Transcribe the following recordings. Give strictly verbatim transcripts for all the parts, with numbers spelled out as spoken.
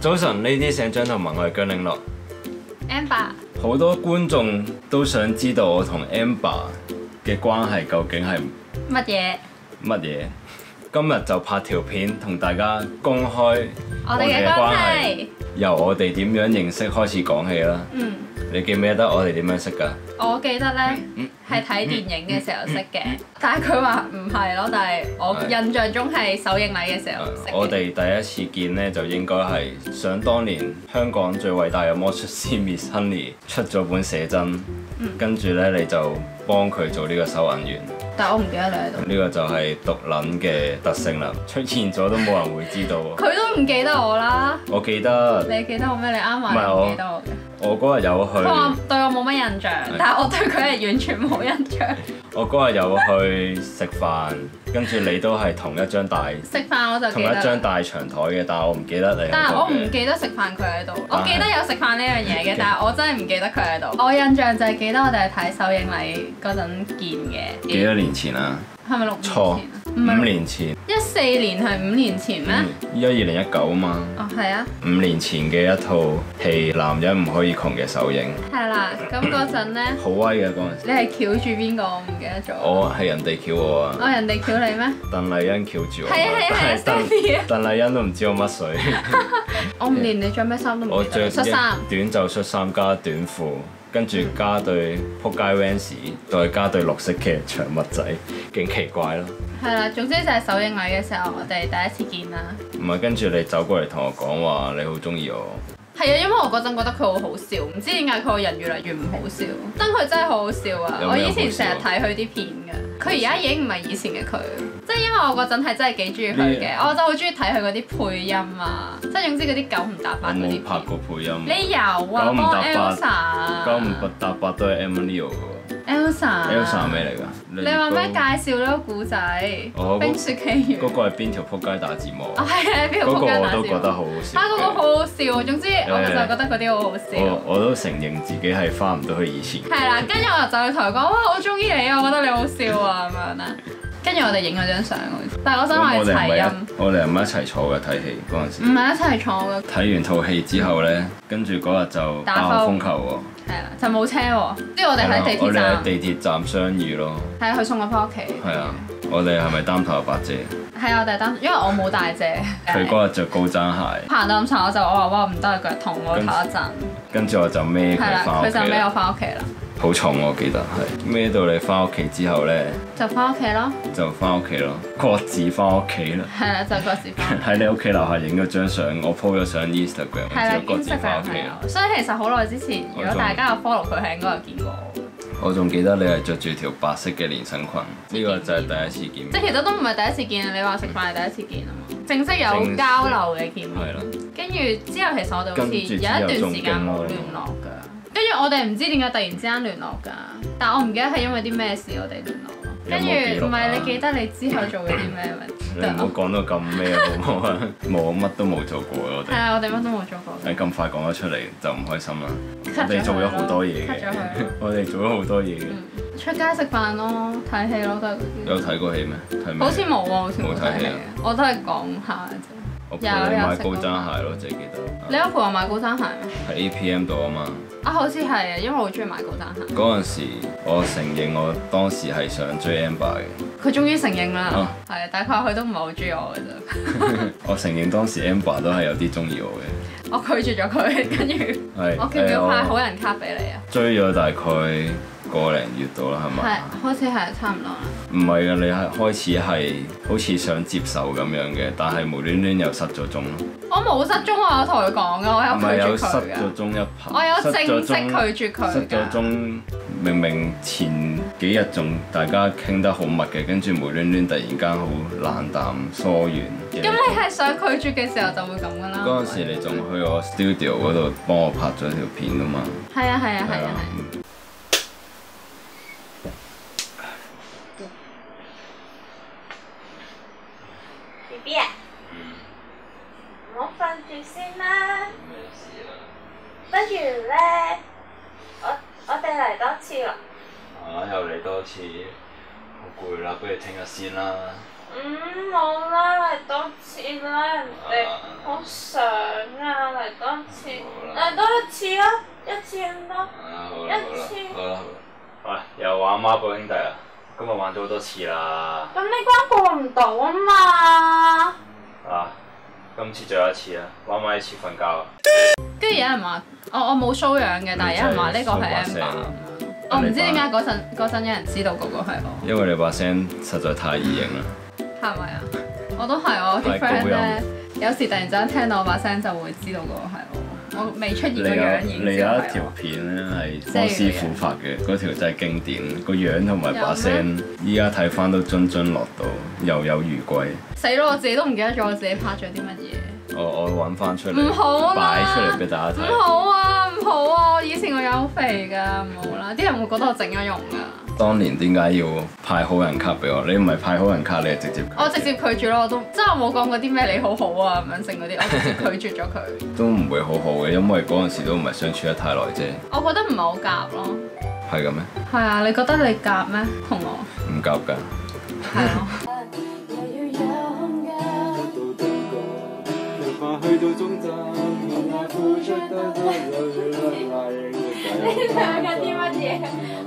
早晨，呢啲醒張同埋我係姜嶺樂。 Amber， 好多觀眾都想知道我同 Amber 嘅關係究竟係乜嘢？ 乜嘢？今日就拍條片同大家公開我哋嘅關係， 由我哋點樣認識開始講起啦。 嗯， 你記唔記得我哋點樣識㗎？ 我記得咧係睇電影嘅時候識嘅，但係佢話唔係咯，但係我印象中係首映禮嘅時候識嘅。 我哋第一次見呢，就應該係想當年香港最偉大嘅魔術師 Miss Honey 出咗本寫真， 嗯、 跟住呢，你就幫佢做呢個收銀員。 但係我唔記得你喺度。 呢個就係毒撚嘅特性啦，出現咗都冇人會知道。 佢都唔記得我啦。 我記得。 你記得我咩？你啱話你唔記得我嘅。 我嗰日有去。 佢話對我冇乜印象，但係我對佢係完全冇印象。 我嗰日有去食飯，跟住你都係同一張大。 食飯我就記得。 同一張大長台嘅，但係我唔記得你。 但係我唔記得食飯佢喺度。我記得有食飯呢樣嘢嘅，但係我真係唔記得佢喺度。我印象就係記得我哋係睇首映禮嗰陣見嘅。 幾多年前啊？ 係咪六年前？ 錯，五年前。 一四年係五年前咩？ 依家二零一九啊嘛。 哦，係啊。 五年前嘅一套戲《男人唔可以窮》嘅首映。 係啦，咁嗰陣咧。 好威嘅嗰陣時。 你係翹住邊個？我唔記得咗。 我係人哋翹我啊。 我人哋翹你咩？ 鄧麗欣翹住我。 係啊係啊係啊！ 鄧麗欣都唔知我乜水。 我唔連你着咩衫都唔記得。恤衫。 短袖恤衫加短褲。跟住加對仆街 Vans，再加對綠色嘅長襪仔，勁奇怪咯。 係啦，總之就係首映禮嘅時候，我哋第一次見啦。 唔係，跟住你走過嚟同我講話，你好中意我。 係啊，因為我嗰陣覺得佢好好笑，唔知點解佢個人越嚟越唔好笑。但佢真係好好笑啊！我以前成日睇佢啲片㗎，佢而家已經唔係以前嘅佢。即係因為我嗰陣係真係幾中意佢嘅，我就好中意睇佢嗰啲配音啊，即係總之嗰啲九唔搭八嗰啲。 我冇拍過配音。 你有啊？ 九唔搭八。 九唔搭八都係 Emily 㗎。 Elsa。 Elsa 咩嚟㗎？ 你話咩介紹呢個故仔？冰雪奇緣。 嗰個係邊條撲街打字幕？ 啊係啊，邊條撲街打字幕？ 嗰個我都覺得好好笑。 啊，嗰個好好笑，總之我就覺得嗰啲好好笑。 我我都承認自己係翻唔到去以前。 係啦，跟住我就走去同佢講，哇，我中意你啊，我覺得你好笑啊咁樣啦。跟住我哋影咗張相，但係我想話係齊音。 我哋係咪一齊坐嘅睇戲嗰陣時？ 唔係一齊坐嘅。睇完套戲之後咧，跟住嗰日就打風球喎。 係啦，就冇車喎，即係我哋喺地鐵站。 我哋喺地鐵站相遇咯。 係啊，佢送我翻屋企。 係啊，我哋係咪擔頭白遮？ 係啊，我哋擔，因為我冇帶遮。 佢嗰日着高踭鞋。 行到咁長，我就我話哇唔得，腳痛，我唞一陣。 跟住我就孭佢翻屋企。 佢就孭我翻屋企啦。 好重我記得係孭到你翻屋企之後咧， 就翻屋企咯， 就翻屋企咯，各自翻屋企啦。 係啦，就各自翻。 喺你屋企樓下影咗張相，我 po 咗上 Instagram， 之後各自翻屋企啦。 所以其實好耐之前，如果大家有 follow 佢，係應該有見過。 我仲記得你係着住條白色嘅連身裙，呢個就係第一次見面。 即係其實都唔係第一次見，你話食飯係第一次見啊嘛，正式有交流嘅見面。係啦。跟住之後其實我哋好似有一段時間冇聯絡㗎。跟住我哋唔知點解突然之間聯絡㗎，但我唔記得係因為啲咩事我哋聯絡咯。跟住唔係你記得你之後做咗啲咩咪？ 你唔好講到咁咩好唔好啊？冇乜都冇做過我哋。 係啊，我哋乜都冇做過。 你咁快講咗出嚟就唔開心啦。我哋做咗好多嘢嘅。我哋做咗好多嘢嘅。 出街食飯咯，睇戲咯，都係嗰啲。 有睇過戲咩？睇咩？ 好似冇喎，好似冇睇戲。我都係講下啫。 我陪你買高踭鞋咯，淨係記得。 你有陪我買高踭鞋咩？ 喺 A P M 度啊嘛。 啊，好似係啊，因為我好中意買高踭鞋。 嗰陣時，我承認我當時係想追 Amber 嘅。 佢終於承認啦，係啊，但係佢話佢都唔係好中意我嘅啫。我承認當時 Amber 都係有啲中意我嘅。 我拒絕咗佢，跟住我叫唔叫派好人卡俾你啊？ 追咗大概個零月到啦，係咪？ 係，好似係差唔多啦。 唔係啊，你係開始係好似想接受咁樣嘅，但係無端端又失咗蹤咯。 我冇失蹤啊！我同佢講噶，我有拒絕佢㗎。唔係有失咗蹤一排。 我有正式拒絕佢。 失咗蹤，明明前幾日仲大家傾得好密嘅，跟住無端端突然間好冷淡疏遠。 咁你係想拒絕嘅時候就會咁噶啦。 嗰陣時你仲去我 studio 嗰度幫我拍咗條片噶嘛？ 係啊係啊係啊係。 B B 啊，我瞓住先啦。 咩事啊？ 不如咧，我我哋嚟多次啦。 啊！又嚟多次，好攰啦，不如聽日先啦。 嗯，冇啦，嚟多次啦，人哋好想啊，嚟咪多一次啦，一次咁多。 啊好啦一次好啦好啦，喂又玩孖寶兄弟啦，今日玩咗好多次啦。 咁你關過唔到啊嘛？ 啊，今次最後一次啦，玩埋一次瞓覺啊。 跟住有人話，我我冇騷養嘅，但係有人話呢個係 Amber。我唔知點解嗰陣嗰陣有人知道嗰個係我。 因為你把聲實在太異形啦。 係咪啊？我都係我啲 friend 咧，有時突然之間聽到我把聲就會知道嗰個係我。我未出現個樣已經你有知道係我。 一條片咧係方師傅拍嘅，嗰條真係經典，個樣同埋把聲，依家睇翻都津津樂道，猶有餘悸。 死咯！我自己都唔記得咗我自己拍咗啲乜嘢。 我我揾翻出嚟， 唔好啦， 擺出嚟俾大家睇。 唔好啊，唔好啊！我以前個樣好肥㗎，唔好啦，啲人會覺得我整咗容㗎。 當年點解要派好人卡俾我？你唔係派好人卡，你係直接拒絕。 我直接拒絕咯，我都即係我冇講過啲咩你好好啊咁樣剩嗰啲，我直接拒絕咗佢。 都唔會好好嘅，因為嗰陣時都唔係相處得太耐啫。 我覺得唔係好夾咯。 係嘅咩？ 係啊，你覺得你夾咩？同我唔夾㗎。 係咯。你兩緊啲乜嘢？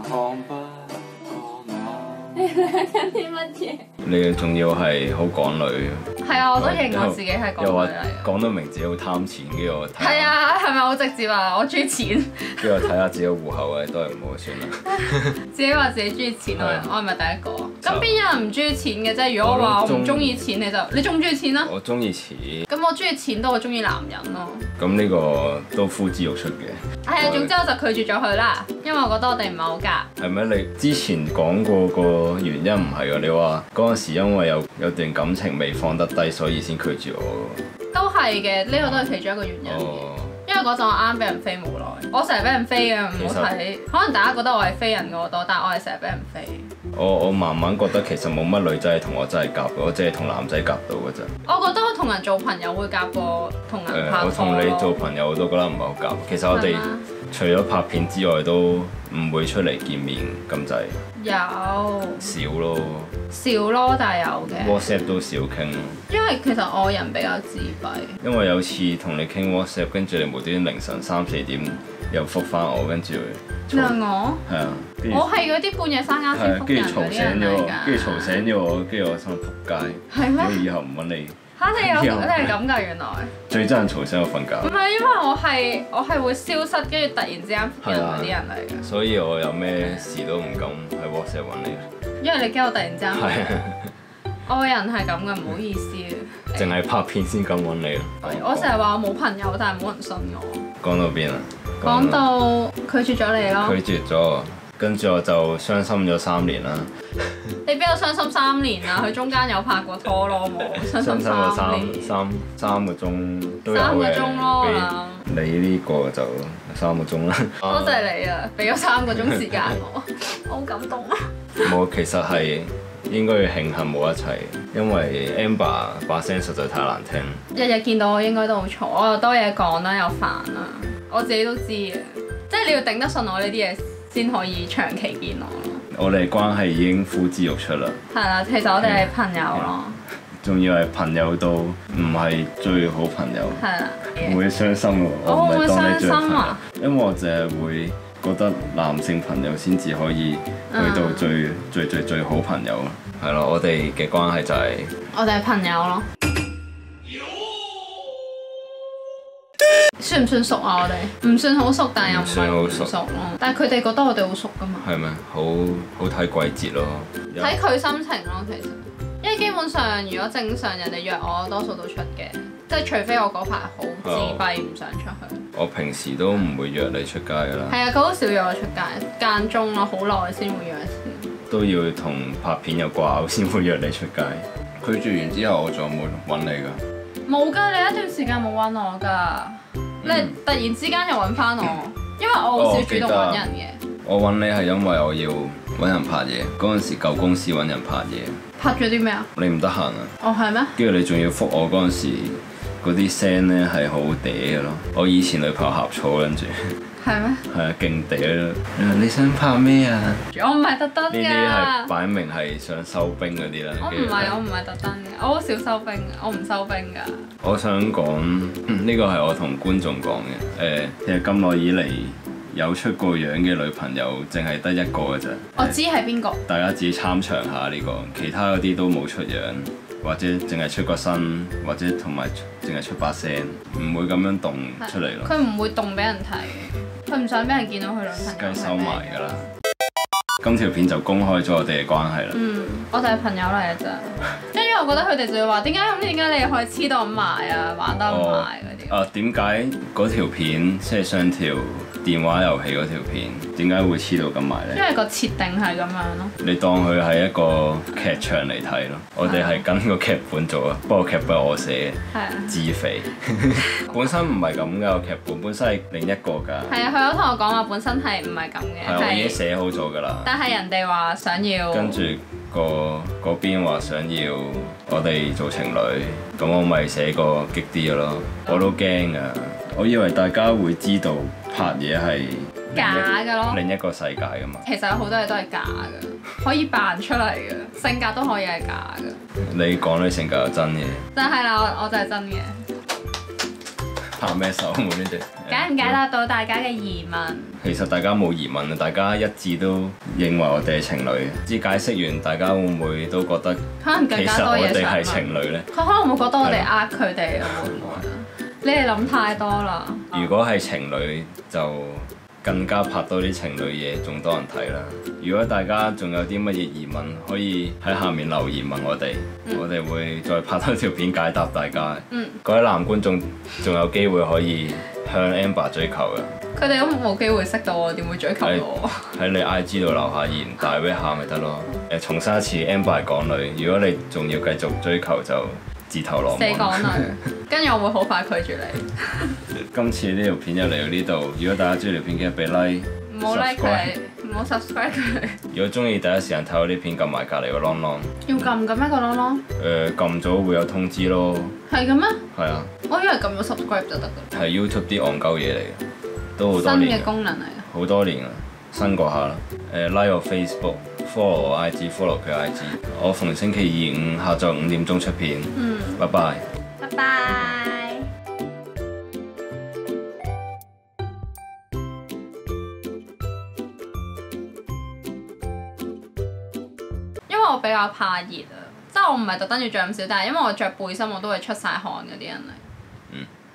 你兩緊啲乜嘢？ 你仲要係好港女。 係啊，我都認我自己係港又話女嚟嘅。 講到明自己好貪錢，跟住我睇。 係啊，係咪好直接啊？我中意錢。 跟住我睇下自己戶口嘅，都係唔好算啦。 自己話自己中意錢啊！ 係我係咪第一個？咁邊有人唔中意錢嘅啫？如果我話我唔中意錢，你就你中唔中意錢啊？ 我中意錢。 咁我中意錢多過中意男人咯。 咁呢個都呼之欲出嘅。 係啊，總之我就拒絕咗佢啦，因為我覺得我哋唔係好夾。 係咩？你之前講過個原因唔係㗎？你話嗰陣時因為有有段感情未放得低，所以先拒絕我。 都係嘅，呢個都係其中一個原因。 哦。 因為嗰陣我啱俾人飛冇耐，我成日俾人飛嘅，唔好睇。可能大家覺得我係飛人嘅好多，但係我係成日俾人飛。 我我慢慢覺得其實冇乜女仔係同我真係夾嘅，我只係同男仔夾到嘅啫。 我覺得我同人做朋友會夾過同人拍拖。 我同你做朋友我都覺得唔係好夾。其實我哋除咗拍片之外，都唔會出嚟見面咁滯。 有少咯， 少咯，但係有嘅。 WhatsApp 都少傾。 因為其實我人比較自閉。 因為有次同你傾 WhatsApp，跟住你無端端凌晨三四點又覆翻我，跟住你話我？ 係啊， 我係嗰啲半夜三更先覆人嗰啲人嚟㗎。 跟住嘈醒咗我，跟住我心諗仆街。 係咩？ 咁以後唔揾你。 嚇！你有你係咁㗎原來。 最憎人嘈醒我瞓覺。 唔係因為我係我係會消失，跟住突然之間覆人嗰啲人嚟嘅。 所以我有咩事都唔敢喺 WhatsApp 揾你。 因為你驚我突然之間。 係啊。 我個人係咁嘅，唔好意思。 淨係拍片先敢揾你咯。 我成日話我冇朋友，但係冇人信我。 講到邊啊？ 講到拒絕咗你咯。 拒絕咗，跟住我就傷心咗三年啦。 你邊有傷心三年啊？佢中間有拍過拖咯，冇傷心三年。 三三個鐘都有嘅。 三個鐘咯。 你呢個就三個鐘啦。 多謝你啊！俾咗三個鐘時間我，我好感動啊！ 冇，其實係應該要慶幸冇一齊，因為 Amber 把聲實在太難聽。 日日見到我應該都好嘈，我又多嘢講啦，又煩啦，我自己都知嘅。即係你要頂得順我呢啲嘢，先可以長期見我咯。 我哋關係已經呼之欲出啦。係啦，其實我哋係朋友咯。 仲要係朋友到唔係最好朋友。 係啦。 會傷心喎， 我唔係當你最好朋友。 啊、因為我淨係會覺得男性朋友先至可以去到最、嗯、最最最好朋友咯。係咯，我哋嘅關係就係、係、 我哋係朋友咯。算唔算熟啊？我哋唔算好熟，但係又唔係好熟咯。但係佢哋覺得我哋好熟㗎嘛？ 係咩？好好睇季節咯。 睇佢心情咯，其實。因為基本上如果正常人哋約我，多數都出嘅。即係除非我嗰排好自閉，唔想出去。 我平時都唔會約你出街㗎啦。 係啊，佢好少約我出街，間中咯，好耐先會約一次。 都要同拍片有掛鈎先會約你出街。拒絕完之後，我仲有冇揾你㗎？冇㗎，你一段時間冇揾我㗎。你突然之間又揾翻我，因為我好少主動揾人嘅。 我揾你係因為我要揾人拍嘢，嗰陣時舊公司揾人拍嘢。 拍咗啲咩啊？ 你唔得閒啊？ 哦，係咩？ 跟住你仲要覆我嗰陣時， 嗰啲聲咧係好嗲嘅咯。我以前女朋友呷醋跟住。 係咩？ 係啊，勁嗲咯！你想拍咩啊？ 我唔係特登㗎。 呢啲係擺明係想收兵嗰啲啦。 我唔係，我唔係特登嘅，我好少收兵，我唔收兵㗎。 我想講呢個係我同觀眾講嘅。誒，其實咁耐以嚟有出過樣嘅女朋友，淨係得一個嘅啫。 我知係邊個。大家自己參詳下呢個，其他嗰啲都冇出樣。或者淨係出個身，或者同埋淨係出把聲，唔會咁樣動出嚟咯。 佢唔會動俾人睇，佢唔想俾人見到佢女朋友。 梗係收埋㗎啦。今條片就公開咗我哋嘅關係啦。 嗯，我哋係朋友嚟嘅咋。跟住我覺得佢哋就會話點解咁？點解你可以黐到咁埋啊？玩得咁埋嗰啲。啊， 點解嗰條片即係上條電話遊戲嗰條片，點解會黐到咁埋咧？ 因為個設定係咁樣咯。 你當佢係一個劇場嚟睇咯，我哋係跟個劇本做啊，不過劇本係我寫嘅， 係啊， 自肥。本身唔係咁㗎，個劇本本身係另一個㗎。 係啊，佢有同我講話本身係唔係咁嘅。 係我已經寫好咗㗎啦。 但係人哋話想要。 跟住個嗰邊話想要我哋做情侶，咁我咪寫個激啲嘅咯。我都驚㗎，我以為大家會知道拍嘢係假嘅咯， 另一個世界㗎嘛。 其實有好多嘢都係假嘅，可以扮出嚟嘅，性格都可以係假嘅。 你講你性格係真嘅， 但係啦，我我就係真嘅。 拍咩手冇呢啲？ 解唔解答到大家嘅疑問？ 其實大家冇疑問啊，大家一致都認為我哋係情侶。知解釋完，大家會唔會都覺得可能更加多嘢想問？ 其實我哋係情侶咧？ 佢可能會覺得我哋呃佢哋啊，會唔會啊？你哋諗太多啦。 如果係情侶就更加拍多啲情侶嘢，仲多人睇啦。如果大家仲有啲乜嘢疑問，可以喺下面留言問我哋，嗯、我哋會再拍多條片解答大家。嗯，各位男觀眾仲有機會可以向 Amber 追求嘅。 佢哋都冇機會識到我，點會追求我？ 喺你 I G 度留下言，大 V 下咪得咯。誒，重申一次 ，Amber 係港女。如果你仲要繼續追求，就自投羅網。 死港女，跟住我會好快拒絕你。 今次呢條片就嚟到呢度，如果大家中意條片，記得俾 like， 唔好 like 佢，唔好 subscribe 佢。 如果中意第一時間睇我啲片，撳埋隔離個 long long。 要撳嘅咩個 long long？ 誒，撳咗會有通知咯。 係嘅咩？係啊。 我以為撳咗 subscribe 就得㗎。 係 YouTube 啲戇鳩嘢嚟嘅，都好多年。 新嘅功能嚟嘅。好多年啦，新過下啦。誒 like 我 Facebook，follow 我 I G，follow 佢 I G。我逢星期二五下晝五點鐘出片。嗯。拜拜。 拜拜。因為我比較怕熱啊，即係我唔係特登要着咁少，但係因為我着背心我都會出晒汗嗰啲人嚟。